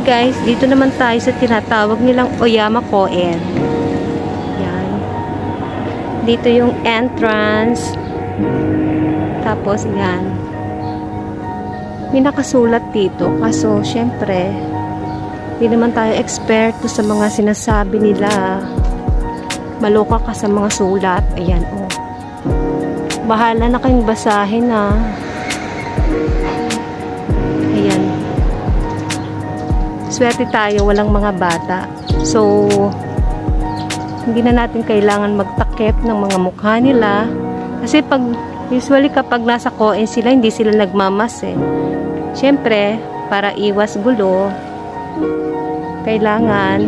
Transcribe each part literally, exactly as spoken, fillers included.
guys, dito naman tayo sa tinatawag nilang Oyama Koen. Yan. Dito yung entrance. Tapos yan. May nakasulat dito. Kaso, syempre, hindi naman tayo eksperto sa mga sinasabi nila. Maloka ka sa mga sulat. Ayan, oh. Bahala na kayong basahin, ha. Ayan. Swerte tayo, walang mga bata. So, hindi na natin kailangan magtakip ng mga mukha nila. Kasi pag, usually kapag nasa Koen sila, hindi sila nagmamas eh. Siyempre, para iwas gulo, kailangan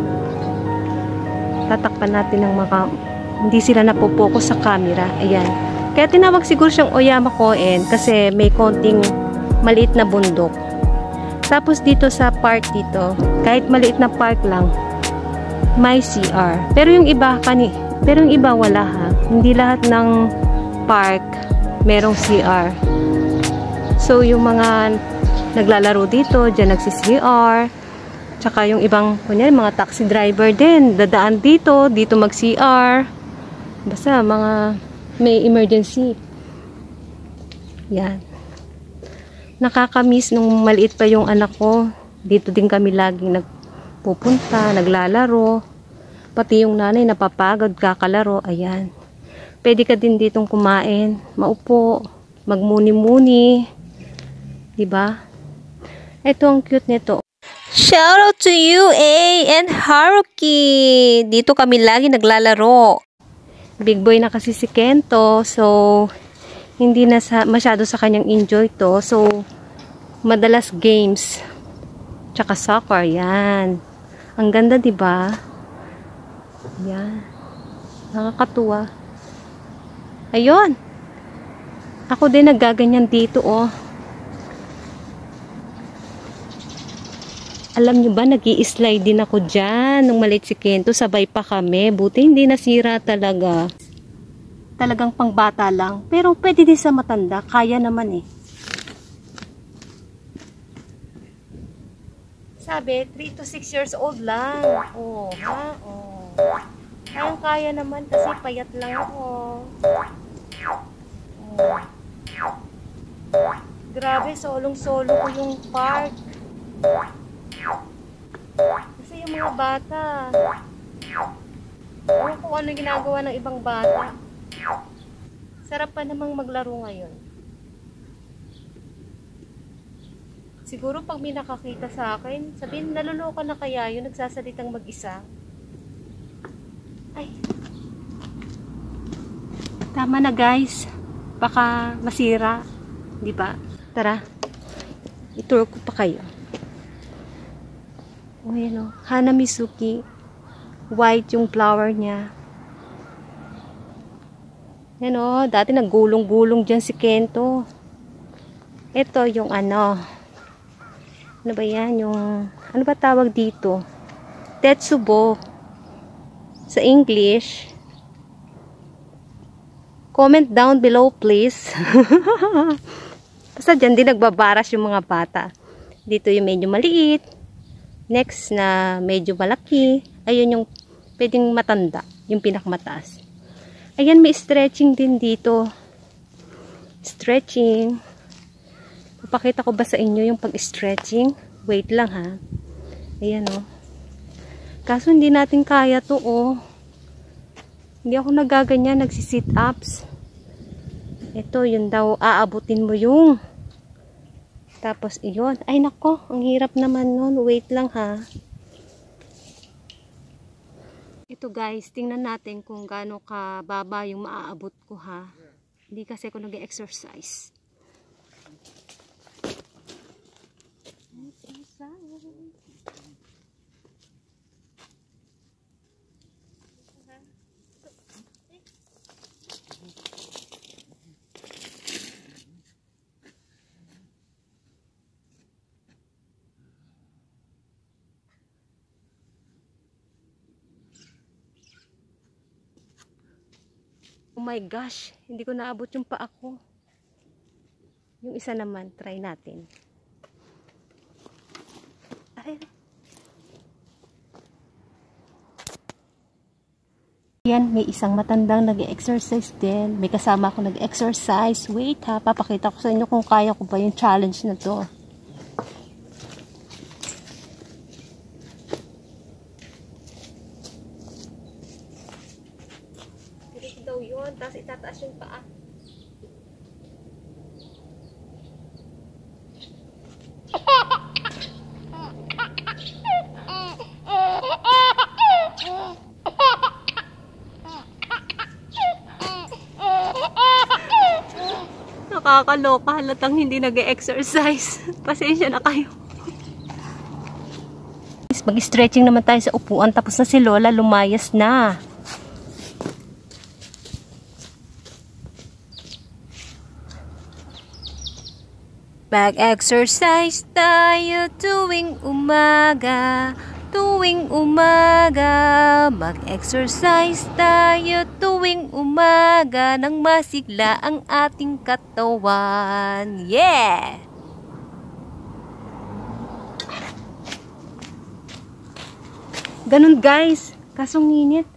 tatakpan natin ng mga, hindi sila napopokus sa camera. Ayan. Kaya tinawag siguro siyang Oyama Koen kasi may konting maliit na bundok. Tapos dito sa park dito, kahit maliit na park lang, may C R. Pero yung iba kani, pero yung iba wala ha. Hindi lahat ng park merong C R. So yung mga naglalaro dito, diyan nagsi-C R. Tsaka yung ibang, kunyari, mga taxi driver din, dadaan dito, dito mag-C R. Basta mga may emergency. Yan. Nakakamiss nung maliit pa yung anak ko. Dito din kami laging nagpupunta, naglalaro. Pati yung nanay napapagod kakalaro. Ayan. Pwede ka din ditong kumain, maupo, magmuni-muni. Diba? Ito ang cute nito. Shout out to you, A and Haruki. Dito kami lagi naglalaro. Big boy na kasi si Kento, so hindi na sa, masyado sa kanyang enjoy to. So, madalas games. Tsaka soccer. Yan. Ang ganda, diba? Yan. Nakakatuwa. Ayun. Ako din naggaganyan dito, oh. Alam nyo ba, nag-i-slide din ako dyan. Nung maliit si Kento, sabay pa kami. Buti hindi nasira talaga. Talagang pangbata lang. Pero pwede din sa matanda. Kaya naman eh. Sabi, three to six years old lang. Oh, ha? Oh. Kayang kaya naman kasi payat lang ako. Oh. Grabe, solong-solo ko yung park. Kasi yung mga bata. Ewan kung ano ginagawa ng ibang bata. Sarap pa namang maglaro ngayon. Siguro pag may nakakita sa akin, sabihin, naluluka na kaya yun, nagsasalitang mag-isa. Ay. Tama na guys. Baka masira. Diba? Tara. I-tour ko pa kayo. O yan o. Hanamizuki. White yung flower niya. Yan o, dati naggulong-gulong dyan si Kento. Ito yung ano. Ano ba yan? Yung, ano ba tawag dito? Tetsubo. Sa English. Comment down below please. Basta dyan din nagbabaras yung mga bata. Dito yung medyo maliit. Next na medyo malaki. Ayun yung pwedeng matanda. Yung pinakamataas. Ayan, may stretching din dito. Stretching. Papakita ko ba sa inyo yung pag-stretching? Wait lang ha. Ayan o. Oh. Kaso hindi natin kaya to oh. Hindi ako nagaganyan, nagsi-sit ups. Ito, yun daw, aabutin mo yung. Tapos, iyon. Ay nako, ang hirap naman nun. Wait lang ha. Ito guys, tingnan natin kung gaano kababa yung maaabot ko ha. Hindi kasi ako nag-exercise. Oh my gosh, hindi ko naabot yung paa ko. Yung isa naman, try natin. babae. Yan, may isang matandang nag-exercise din. May kasama ako nag-exercise. Wait ha, papakita ko sa inyo kung kaya ko ba yung challenge na to. Tirik daw yun, tapos itataas yung paa. Nakakaloka, halatang hindi nag-exercise. Pasensya na kayo. Mag-stretching naman tayo sa upuan, tapos na si Lola lumayas na. Mag-exercise tayo tuwing umaga, tuwing umaga. Mag-exercise tayo tuwing umaga nang masigla ang ating katawan. Yeah! Ganun guys, kasong nginit.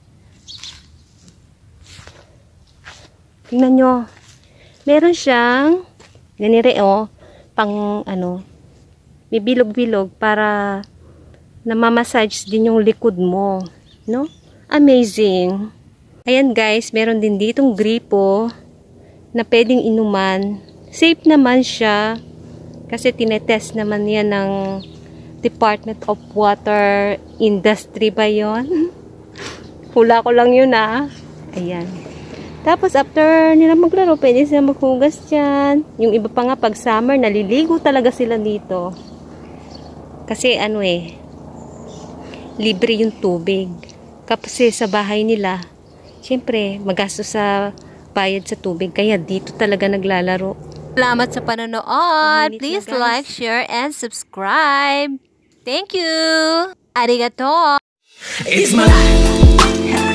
Tingnan nyo. Meron siyang ganire oh, pang ano, bibilog-bilog para namamassage din yung likod mo, no? Amazing. Ayan guys, meron din ditong gripo na pwedeng inuman. Safe naman siya kasi tinetest naman yan ng Department of Water Industry ba yon? Hula ko lang yun ah. Ayan. Tapos after nila maglaro, pwede sila maghugas dyan. Yung iba pa nga pag summer, naliligo talaga sila dito. Kasi ano eh, libre yung tubig. Kasi sa bahay nila, syempre, magastos sa bayad sa tubig. Kaya dito talaga naglalaro. Salamat sa panonood. Please like, share, and subscribe. Thank you. Arigato. It's my life.